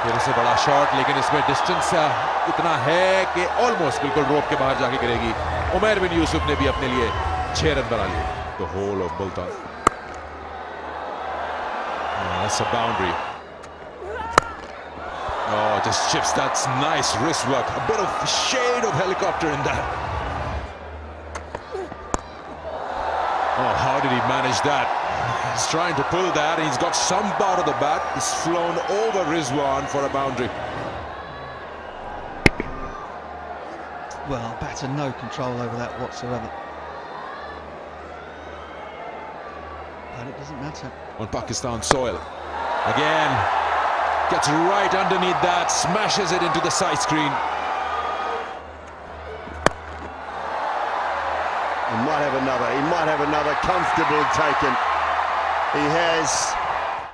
फिर से बड़ा शॉट, लेकिन इसमें डिस्टेंस इतना है कि ऑलमोस्ट बिल्कुल रोप के बाहर जाके गिरेगी। उमैर बिन यूसुफ ने भी अपने लिए 6 रन बना लिए। The whole of Multan, that's a boundary. Oh, just chips. That's nice wrist work. A bit of shade of helicopter in that. Oh, how did he manage that? He's trying to pull that, and he's got some part of the bat. He's flown over Rizwan for a boundary. Well, batter no control over that whatsoever. But it doesn't matter. On Pakistan soil. Again, gets right underneath that, smashes it into the side screen. He might have another comfortable taken. He has